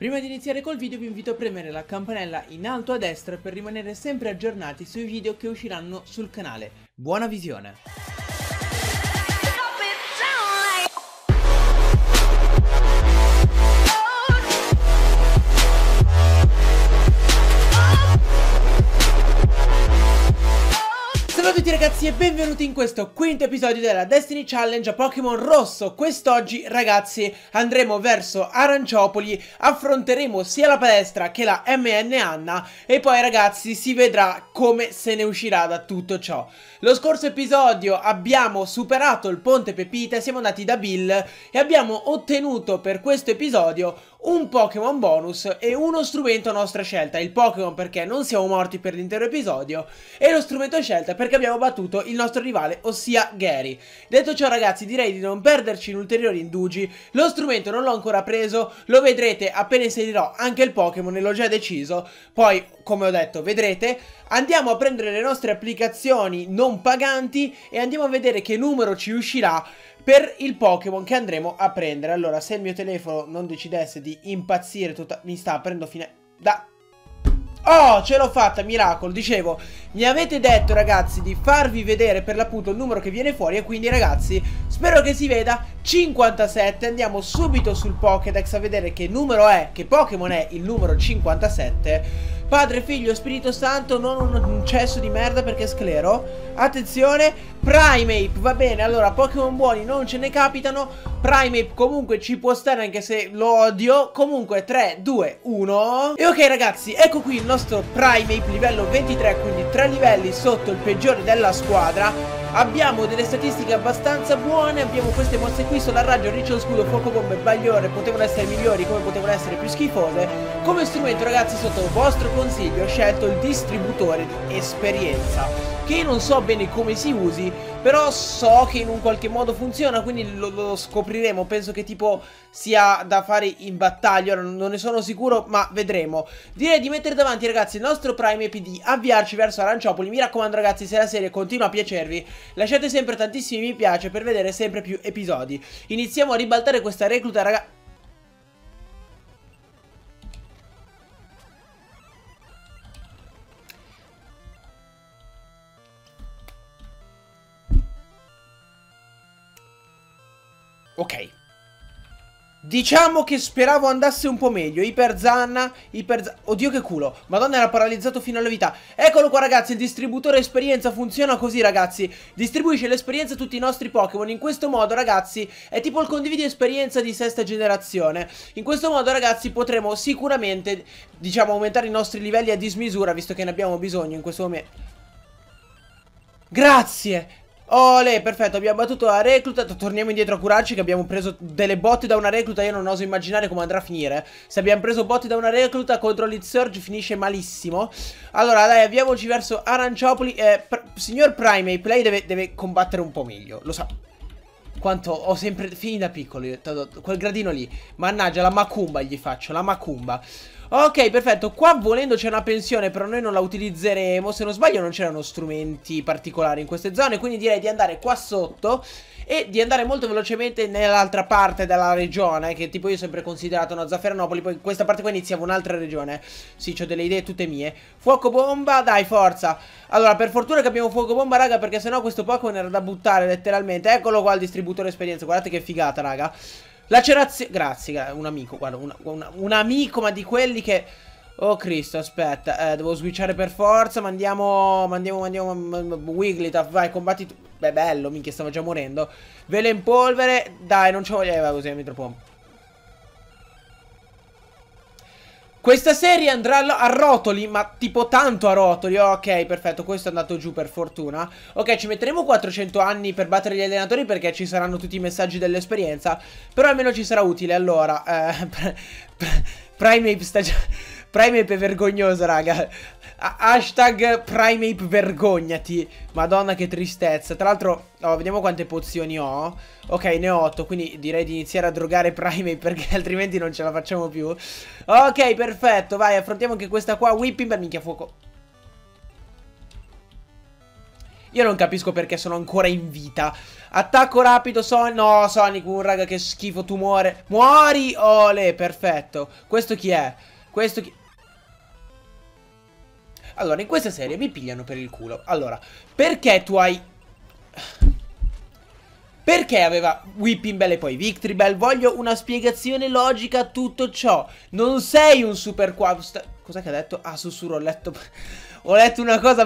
Prima di iniziare col video vi invito a premere la campanella in alto a destra per rimanere sempre aggiornati sui video che usciranno sul canale. Buona visione! Salve a tutti ragazzi e benvenuti in questo quinto episodio della Destiny Challenge a Pokémon Rosso. Quest'oggi ragazzi andremo verso Aranciopoli, affronteremo sia la palestra che la MN Anna e poi ragazzi si vedrà come se ne uscirà da tutto ciò. Lo scorso episodio abbiamo superato il ponte Pepita, siamo andati da Bill e abbiamo ottenuto per questo episodio un Pokémon bonus e uno strumento a nostra scelta. Il Pokémon perché non siamo morti per l'intero episodio e lo strumento a scelta perché abbiamo battuto il nostro rivale, ossia Gary. Detto ciò ragazzi, direi di non perderci in ulteriori indugi. Lo strumento non l'ho ancora preso, lo vedrete appena inserirò anche il Pokémon e l'ho già deciso. Poi, come ho detto, vedrete. Andiamo a prendere le nostre applicazioni non paganti e andiamo a vedere che numero ci uscirà per il Pokémon che andremo a prendere. Allora, se il mio telefono non decidesse di impazzire mi sta aprendo Oh, ce l'ho fatta, miracolo. Dicevo, mi avete detto ragazzi di farvi vedere per l'appunto il numero che viene fuori e quindi ragazzi spero che si veda 57. Andiamo subito sul Pokédex a vedere che numero è, che Pokémon è il numero 57. Padre, Figlio, Spirito Santo, non un cesso di merda perché è sclero. Attenzione, Primeape, va bene, allora Pokémon buoni non ce ne capitano. Primeape comunque ci può stare anche se lo odio. Comunque 3, 2, 1. E ok ragazzi, ecco qui il nostro Primeape livello 23, quindi 3 livelli sotto il peggiore della squadra. Abbiamo delle statistiche abbastanza buone, abbiamo queste mosse qui, Solar Raggio, Riccio Scudo, Fuoco Bomba e Bagliore, potevano essere migliori come potevano essere più schifose. Come strumento ragazzi sotto il vostro consiglio ho scelto il distributore di esperienza, che non so bene come si usi, però so che in un qualche modo funziona, quindi lo scopriremo. Penso che tipo sia da fare in battaglia, ora non ne sono sicuro ma vedremo. Direi di mettere davanti ragazzi il nostro Primeape, di avviarci verso Aranciopoli. Mi raccomando ragazzi, se la serie continua a piacervi lasciate sempre tantissimi mi piace per vedere sempre più episodi. Iniziamo a ribaltare questa recluta ragazzi. Ok, diciamo che speravo andasse un po' meglio. Iperzanna, oddio che culo, madonna era paralizzato fino alla vita. Eccolo qua ragazzi, il distributore esperienza funziona così ragazzi. Distribuisce l'esperienza a tutti i nostri Pokémon. In questo modo ragazzi è tipo il condividi esperienza di sesta generazione. In questo modo ragazzi potremo sicuramente, diciamo, aumentare i nostri livelli a dismisura, visto che ne abbiamo bisogno in questo momento. Grazie! Olè, perfetto, abbiamo battuto la recluta. Torniamo indietro a curarci che abbiamo preso delle botte da una recluta. Io non oso immaginare come andrà a finire. Se abbiamo preso botte da una recluta contro l'Hit Surge finisce malissimo. Allora dai, avviamoci verso Aranciopoli. Signor Primeape, lei deve combattere un po' meglio. Lo sa quanto ho sempre fin da piccolo io, quel gradino lì. Mannaggia, la macumba gli faccio, la macumba. Ok, perfetto, qua volendo c'è una pensione, però noi non la utilizzeremo. Se non sbaglio non c'erano strumenti particolari in queste zone, quindi direi di andare qua sotto e di andare molto velocemente nell'altra parte della regione, che tipo io ho sempre considerato una Zafferanopoli. Poi in questa parte qua iniziamo un'altra regione. Sì, ho delle idee tutte mie. Fuoco bomba, dai, forza. Allora, per fortuna che abbiamo fuoco bomba, raga, perché sennò questo Pokémon era da buttare letteralmente. Eccolo qua il distributore esperienza, guardate che figata, raga. Lacerazione, grazie, un amico, guarda, un amico, ma di quelli che... Oh Cristo, aspetta, devo switchare per forza, mandiamo Wigglytuff, vai, combatti tu. Beh, bello, minchia, stavo già morendo. Velo in polvere, dai, non ci voglio, vai, usiamo troppo. Questa serie andrà a rotoli, ma tipo tanto a rotoli. Ok, perfetto, questo è andato giù per fortuna. Ok, ci metteremo 400 anni per battere gli allenatori perché ci saranno tutti i messaggi dell'esperienza. Però almeno ci sarà utile. Allora, Primeape sta già... Primeape è vergognoso, raga. Hashtag Primeape vergognati. Madonna che tristezza. Tra l'altro, oh, vediamo quante pozioni ho. Ok, ne ho 8, quindi direi di iniziare a drogare Primeape perché altrimenti non ce la facciamo più. Ok, perfetto, vai, affrontiamo anche questa qua. Whipping, minchia fuoco. Io non capisco perché sono ancora in vita. Attacco rapido, Sonic. No, Sonic, raga, che schifo, tu muore. Muori! Ole, perfetto. Questo chi è? Questo chi... Allora, in questa serie mi pigliano per il culo. Allora, perché tu hai... Perché aveva Whipping Bell e poi Victory Bell? Voglio una spiegazione logica a tutto ciò. Non sei un super Cos'è che ha detto? Ah, sussurro, ho letto... Ho letto una cosa...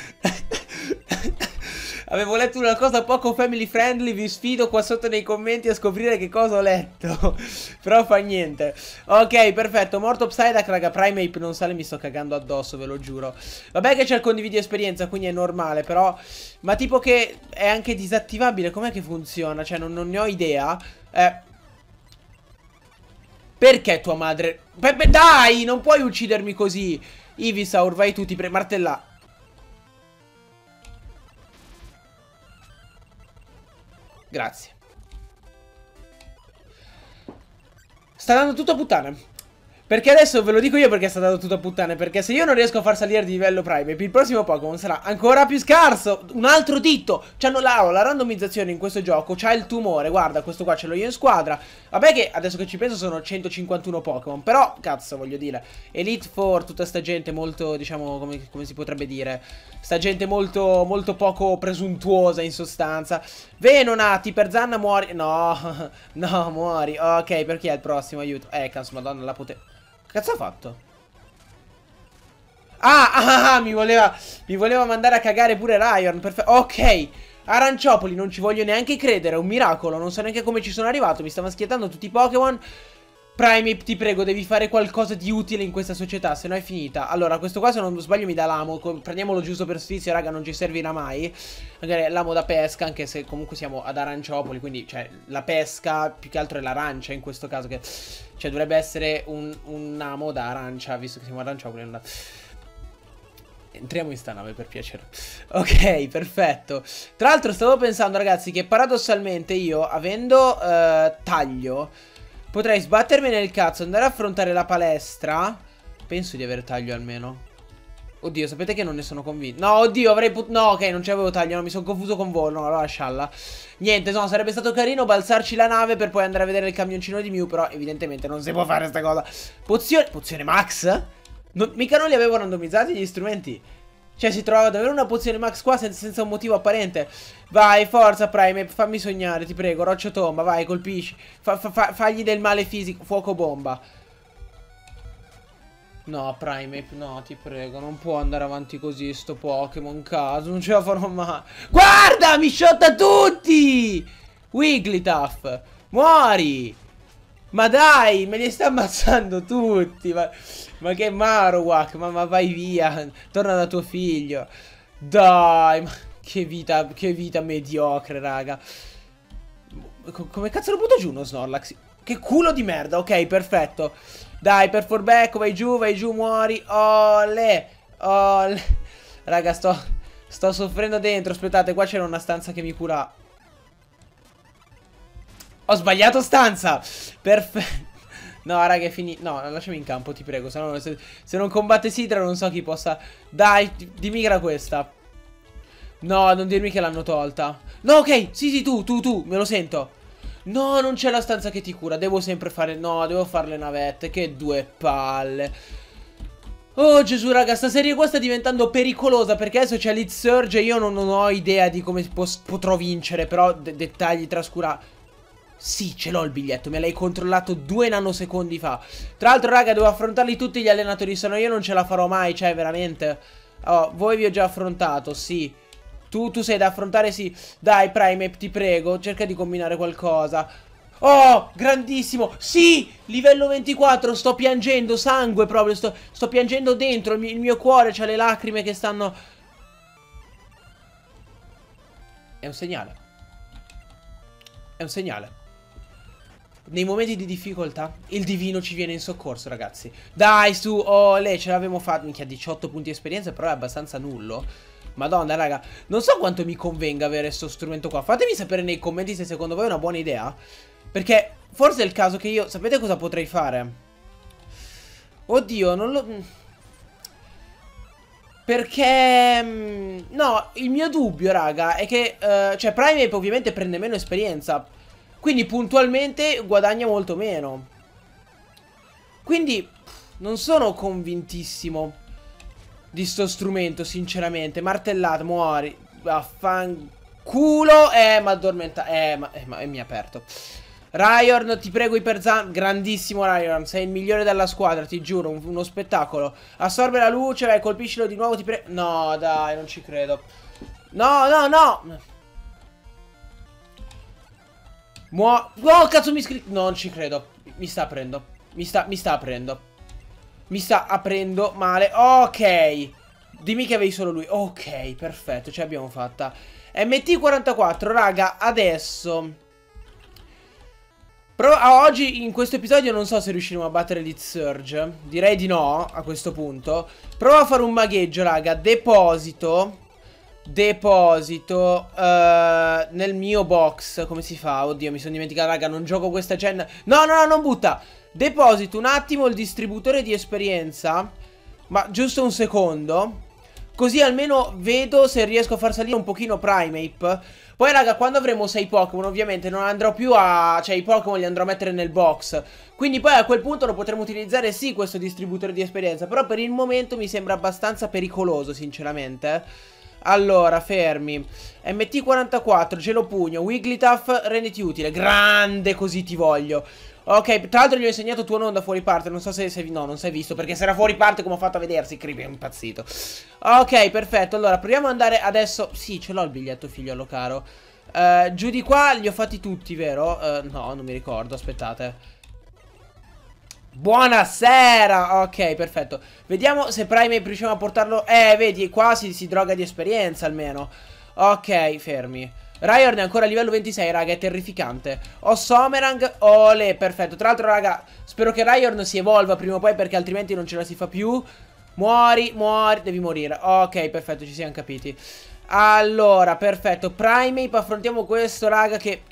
Avevo letto una cosa poco family friendly. Vi sfido qua sotto nei commenti a scoprire che cosa ho letto. Però fa niente. Ok, perfetto. Morto Psyduck, raga. Primeape non sale, mi sto cagando addosso, ve lo giuro. Vabbè che c'è il condividi esperienza, quindi è normale. Però, ma tipo che è anche disattivabile. Com'è che funziona? Cioè non ne ho idea. Perché tua madre... Dai, non puoi uccidermi così. Ivysaur, vai tu, martella. Grazie. Sta dando tutto a puttane. Perché adesso ve lo dico io perché sta dando tutto a puttane. Perché se io non riesco a far salire di livello Primeape, il prossimo Pokémon sarà ancora più scarso. Un altro dito. C'hanno la randomizzazione in questo gioco. C'ha il tumore. Guarda, questo qua ce l'ho io in squadra. Vabbè che adesso che ci penso sono 151 Pokémon. Però, cazzo, voglio dire, Elite Four, tutta sta gente molto, diciamo, come si potrebbe dire, sta gente molto, molto poco presuntuosa in sostanza. Venonati, per Zanna muori. No, no, muori. Ok, per chi è il prossimo? Aiuto. Cazzo, madonna, la potenza. Cazzo ha fatto? Mi voleva mandare a cagare pure Ryan. Perfetto. Ok. Aranciopoli, non ci voglio neanche credere. È un miracolo. Non so neanche come ci sono arrivato. Mi stava schiattando tutti i Pokémon. Primeape, ti prego, devi fare qualcosa di utile in questa società, se no è finita. Allora, questo qua, se non sbaglio, mi dà l'amo. Prendiamolo giusto per sfizio, raga, non ci servirà mai. Magari l'amo da pesca, anche se comunque siamo ad Aranciopoli. Quindi, cioè, la pesca più che altro è l'arancia in questo caso. Cioè, dovrebbe essere un amo da arancia, visto che siamo ad Aranciopoli. Entriamo in sta nave per piacere. Ok, perfetto. Tra l'altro stavo pensando, ragazzi, che paradossalmente io, avendo taglio, potrei sbattermi nel cazzo, andare a affrontare la palestra. Penso di avere taglio almeno. Oddio, sapete che non ne sono convinto. No, oddio, avrei no, ok, non c'avevo taglio, no, mi sono confuso con volo. No, allora lascialla. Niente, no, sarebbe stato carino balzarci la nave per poi andare a vedere il camioncino di Mew. Però evidentemente non si può fare sta cosa. Pozione Max? Mica non li avevo randomizzati gli strumenti. Cioè si trovava davvero una pozione Max qua senza un motivo apparente. Vai, forza Primeape, fammi sognare, ti prego. Roccio tomba, vai, colpisci. Fagli del male fisico, fuoco bomba. No, Primeape, no, ti prego. Non può andare avanti così sto Pokémon, caso. Non ce la farò mai. Guarda, mi shotta tutti. Wigglytuff, muori. Ma dai, me li sta ammazzando tutti. Ma che Marowak, ma vai via. Torna da tuo figlio. Dai, ma che vita mediocre, raga. Come cazzo lo butto giù uno Snorlax? Che culo di merda, ok, perfetto. Dai, per furbecco, vai giù, muori. Ole, ole. Raga, sto soffrendo dentro. Aspettate, qua c'era una stanza che mi cura. Ho sbagliato stanza. Perfetto. No, raga, è finito. No, lasciami in campo, ti prego. Se non combatte Sidra non so chi possa. Dai, dimmi che era questa. No, non dirmi che l'hanno tolta. No, ok, sì, tu, me lo sento. No, non c'è la stanza che ti cura. Devo sempre fare. No, devo fare le navette. Che due palle. Oh Gesù, raga, sta serie qua sta diventando pericolosa, perché adesso c'è Elite Surge e io non ho idea di come potrò vincere. Però dettagli trascurati. Sì, ce l'ho il biglietto, me l'hai controllato 2 nanosecondi fa. Tra l'altro, raga, devo affrontarli tutti gli allenatori, se no io non ce la farò mai, cioè, veramente. Oh, voi vi ho già affrontato, sì. Tu sei da affrontare, sì. Dai, Primeape, ti prego, cerca di combinare qualcosa. Oh, grandissimo, sì, livello 24, sto piangendo sangue proprio, sto piangendo dentro, il mio cuore c'ha le lacrime che stanno... È un segnale. È un segnale. Nei momenti di difficoltà il divino ci viene in soccorso, ragazzi. Dai, su, ole, ce l'avevamo fatta. Minchia, 18 punti di esperienza, però è abbastanza nullo. Madonna, raga, non so quanto mi convenga avere questo strumento qua. Fatemi sapere nei commenti se secondo voi è una buona idea. Perché forse è il caso che io... Sapete cosa potrei fare? Oddio, non lo... Perché no, il mio dubbio, raga, è che cioè Primeape ovviamente prende meno esperienza, quindi puntualmente guadagna molto meno. Quindi non sono convintissimo di sto strumento, sinceramente. Martellata, muori. Vaffanculo. Ma addormenta. Mi ha aperto. Ryorn, ti prego, Iperzan. Grandissimo Ryorn, sei il migliore della squadra, ti giuro, uno spettacolo. Assorbe la luce, vai, colpiscilo di nuovo, ti prego. No, dai, non ci credo. No, no, no. Oh, cazzo, non ci credo. Mi sta aprendo. Mi sta aprendo. Mi sta aprendo male. Ok. Dimmi che avevi solo lui. Ok, perfetto, ce l'abbiamo fatta. MT44, raga, adesso oggi in questo episodio non so se riusciremo a battere Lit Surge. Direi di no a questo punto. Provo a fare un magheggio, raga. Deposito nel mio box. Come si fa? Oddio, mi sono dimenticato, raga. Non gioco questa gen. No, no, no, non butta. Deposito un attimo il distributore di esperienza. Ma giusto un secondo. Così almeno vedo se riesco a far salire un pochino Primeape. Poi raga, quando avremo 6 Pokémon ovviamente non andrò più a... cioè i Pokémon li andrò a mettere nel box. Quindi poi a quel punto lo potremo utilizzare sì questo distributore di esperienza. Però per il momento mi sembra abbastanza pericoloso sinceramente. Allora, fermi. MT44, Gelopugno, Wigglytuff, renditi utile. Grande, così ti voglio. Ok, tra l'altro gli ho insegnato tuo non da fuori parte. Non so se no, non si è visto. Perché se era fuori parte come ho fatto a vedersi. Creepy è impazzito. Ok, perfetto. Allora, proviamo ad andare adesso. Sì, ce l'ho il biglietto, figliolo caro. Giù di qua li ho fatti tutti, vero? No, non mi ricordo, aspettate. Buonasera. Ok, perfetto. Vediamo se Primeape riusciamo a portarlo. Vedi, qua si droga di esperienza almeno. Ok, fermi. Ryorn è ancora a livello 26, raga, è terrificante. Ho Somerang, ole, perfetto. Tra l'altro, raga, spero che Ryorn si evolva prima o poi perché altrimenti non ce la si fa più. Muori, muori, devi morire. Ok, perfetto, ci siamo capiti. Allora, perfetto, Primeape, affrontiamo questo, raga, che...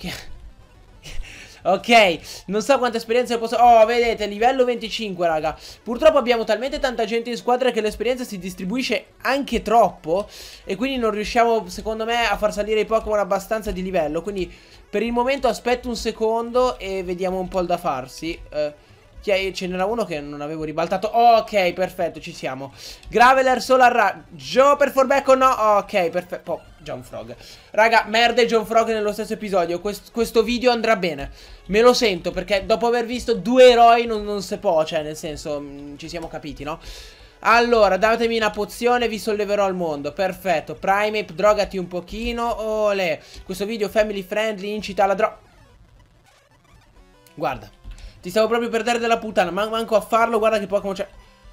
Ok, non so quanta esperienza posso... Oh, vedete, livello 25, raga. Purtroppo abbiamo talmente tanta gente in squadra che l'esperienza si distribuisce anche troppo. E quindi non riusciamo, secondo me, a far salire i Pokémon abbastanza di livello. Quindi, per il momento, aspetto un secondo e vediamo un po' il da farsi. Ce n'era uno che non avevo ribaltato. Ok, perfetto, ci siamo. Graveler, Solar, Joe per Forbecco, no. Ok, perfetto. Oh, John Frog. Raga, merda e John Frog nello stesso episodio. Questo video andrà bene. Me lo sento, perché dopo aver visto due eroi non si può. Cioè, nel senso, ci siamo capiti, no? Allora, datemi una pozione, vi solleverò al mondo. Perfetto, Primeape, drogati un pochino. Olè. Questo video family friendly, incita alla droga. Guarda, ti stavo proprio per dare della puttana, manco a farlo, guarda che Pokémon c'è.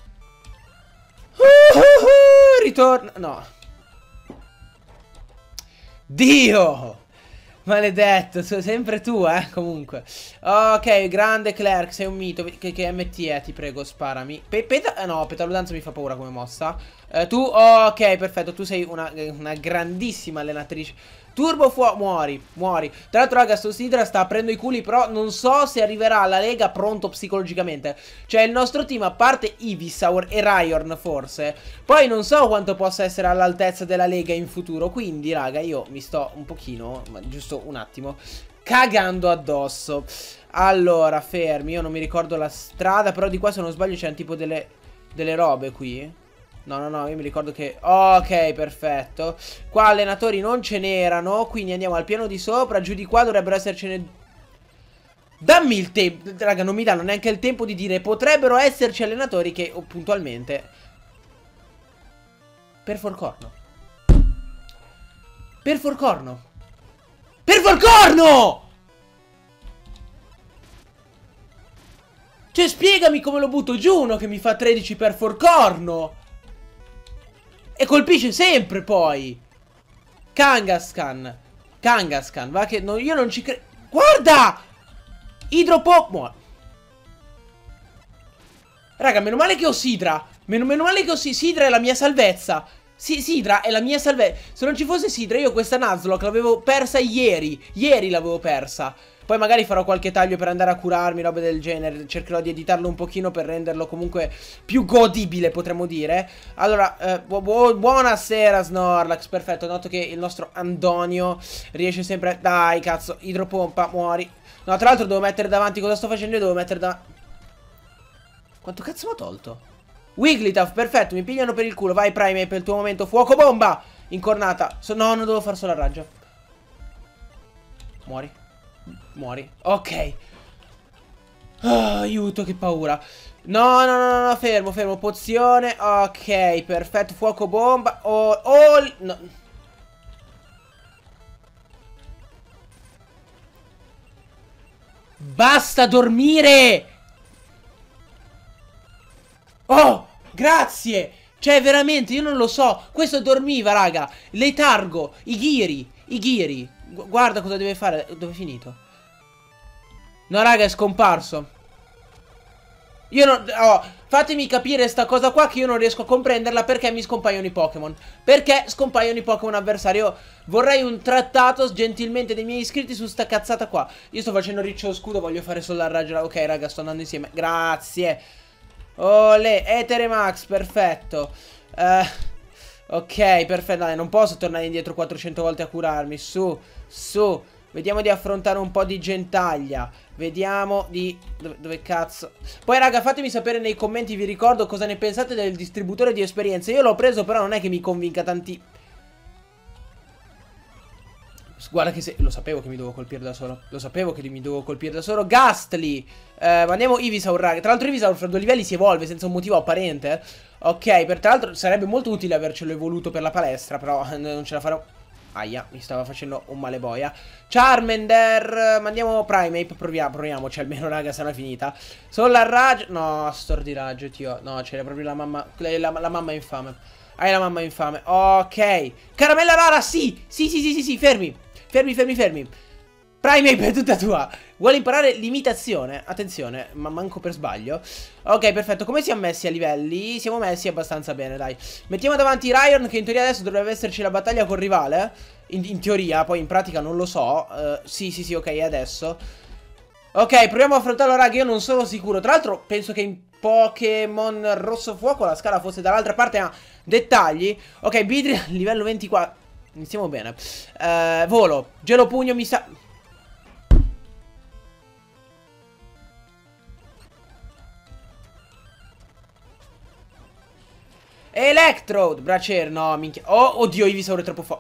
Ritorna. No. Dio! Maledetto, sempre tu, comunque. Ok, grande Clerk, sei un mito. Che MT è, ti prego, sparami. No, Petaludanza mi fa paura come mossa. Tu, ok, perfetto, tu sei una grandissima allenatrice. Turbo muori, muori. Tra l'altro, raga, sto Sidra sta aprendo i culi, però non so se arriverà alla Lega pronto psicologicamente. Cioè, il nostro team, a parte Ivysaur e Ryorn, forse, poi non so quanto possa essere all'altezza della Lega in futuro. Quindi, raga, io mi sto un pochino, ma giusto un attimo, cagando addosso. Allora, fermi, io non mi ricordo la strada, però di qua, se non sbaglio, c'è tipo delle robe qui. No, no, no, io mi ricordo che... Ok, perfetto. Qua allenatori non ce n'erano, quindi andiamo al piano di sopra. Giù di qua dovrebbero essercene... Dammi il tempo. Raga, non mi danno neanche il tempo di dire. Potrebbero esserci allenatori che puntualmente... Perforcorno. Perforcorno. Perforcorno! Cioè, spiegami come lo butto giù uno che mi fa 13 Perforcorno. E colpisce sempre poi. Kangaskhan. Kangaskhan. Va che io non ci credo. Guarda! Idropop. Raga, meno male che ho Sidra. Meno male che ho Sidra è la mia salvezza. Sì, Sidra è la mia salvezza. Se non ci fosse Sidra io questa Nuzlocke l'avevo persa ieri. Ieri l'avevo persa. Poi magari farò qualche taglio per andare a curarmi, robe del genere. Cercherò di editarlo un pochino per renderlo comunque più godibile, potremmo dire. Allora, buonasera Snorlax, perfetto. Noto che il nostro Antonio riesce sempre... Dai, cazzo, idropompa, muori. No, tra l'altro devo mettere davanti... Cosa sto facendo io? Devo mettere davanti... Quanto cazzo mi ha tolto? Wigglytuff, perfetto, mi pigliano per il culo. Vai, Primeape, per il tuo momento. Fuoco bomba! Incornata. No, non devo far solo a raggio. Muori. Muori. Ok. Aiuto, che paura. No, no, no, no, fermo, fermo. Pozione. Ok, perfetto. Fuoco bomba. No. Basta dormire. Oh, grazie. Cioè, veramente, io non lo so. Questo dormiva, raga. Letargo. I ghiri. I ghiri. Guarda cosa deve fare. Dove è finito? No, raga, è scomparso. Io non... Oh, fatemi capire sta cosa qua che io non riesco a comprenderla. Perché mi scompaiono i Pokémon. Perché scompaiono i Pokémon avversari. Io vorrei un trattato gentilmente dei miei iscritti su sta cazzata qua. Io sto facendo riccio scudo, voglio fare solo la raggio. Ok, raga, sto andando insieme. Grazie. Olè, Etere Max, perfetto. Ok, perfetto. Dai, non posso tornare indietro 400 volte a curarmi. Su, su. Vediamo di affrontare un po' di gentaglia. Vediamo di... Dove cazzo... Poi raga, fatemi sapere nei commenti, vi ricordo, cosa ne pensate del distributore di esperienze. Io l'ho preso, però non è che mi convinca tanti... Guarda che se... Lo sapevo che mi dovevo colpire da solo. Lo sapevo che mi dovevo colpire da solo. Ghastly. Mandiamo Ivysaur, raga. Tra l'altro Ivysaur fra 2 livelli si evolve senza un motivo apparente. Ok, per tra l'altro sarebbe molto utile avercelo evoluto per la palestra, però non ce la farò. Aia, mi stava facendo un male boia. Charmander. Mandiamo Primeape. Proviamoci almeno, raga, sarà finita. Solar Rage. No, Stordiraggio, tio. No, c'era proprio la mamma. La mamma infame. Hai la mamma infame. Ok. Caramella rara, sì. Sì, fermi. Fermi. Primeape è tutta tua. Vuole imparare l'imitazione? Attenzione, ma manco per sbaglio. Ok, perfetto. Come siamo messi a livelli? Siamo messi abbastanza bene, dai. Mettiamo davanti Ryan, che in teoria adesso dovrebbe esserci la battaglia col rivale. In teoria, poi in pratica non lo so. Sì, ok, adesso. Ok, proviamo a affrontarlo, raga. Io non sono sicuro. Tra l'altro, penso che in Pokémon Rosso Fuoco la scala fosse dall'altra parte. Ma dettagli. Ok, Bidri, livello 24. Iniziamo bene. Volo. Gelo pugno mi sa... Electrode, Bracer, no, minchia. Oh, oddio, Ivysaur è troppo forte.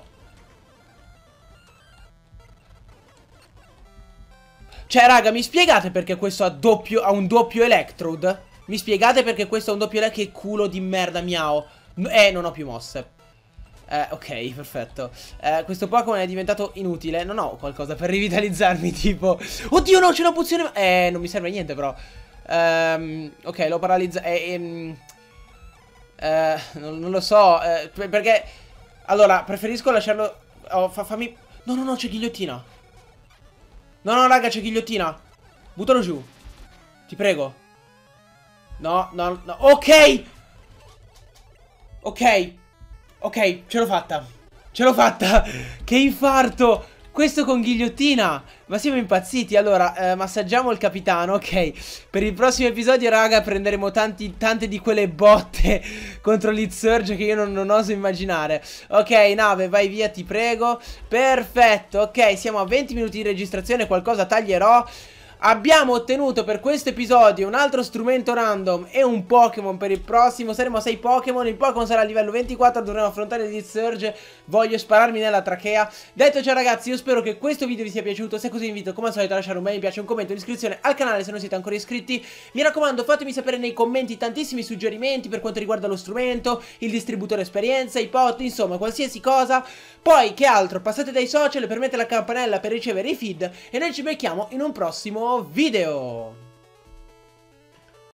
Cioè, raga, mi spiegate perché questo ha un doppio Electrode? Mi spiegate perché questo ha un doppio Electrode? Che culo di merda, miau. Non ho più mosse. Ok, perfetto. Questo Pokémon è diventato inutile. Non ho qualcosa per rivitalizzarmi, tipo... Oddio, no, c'è una pozione... non mi serve a niente, però. Ok, l'ho paralizzato. Non lo so, perché... Allora, preferisco lasciarlo... Oh, fammi... No, c'è ghigliottina. No, raga, c'è ghigliottina. Buttalo giù. Ti prego. No. Ok. Ok, ce l'ho fatta. Che infarto. Questo con ghigliottina. Ma siamo impazziti. Allora, massaggiamo il capitano. Ok, per il prossimo episodio, raga, prenderemo tante di quelle botte contro l'Itsurge che io non oso immaginare. Ok, nave, vai via, ti prego. Perfetto, ok, siamo a 20 minuti di registrazione. Qualcosa taglierò. Abbiamo ottenuto per questo episodio un altro strumento random e un Pokémon per il prossimo. Saremo a 6 Pokémon. Il Pokémon sarà a livello 24. Dovremo affrontare il Surge. Voglio spararmi nella trachea. Detto ciò, ragazzi, io spero che questo video vi sia piaciuto. Se è così, vi invito come al solito a lasciare un bel mi piace, un commento, un'iscrizione al canale se non siete ancora iscritti. Mi raccomando, fatemi sapere nei commenti tantissimi suggerimenti per quanto riguarda lo strumento, il distributore esperienza, i pot, insomma qualsiasi cosa. Poi, che altro, passate dai social, premete la campanella per ricevere i feed e noi ci becchiamo in un prossimo video.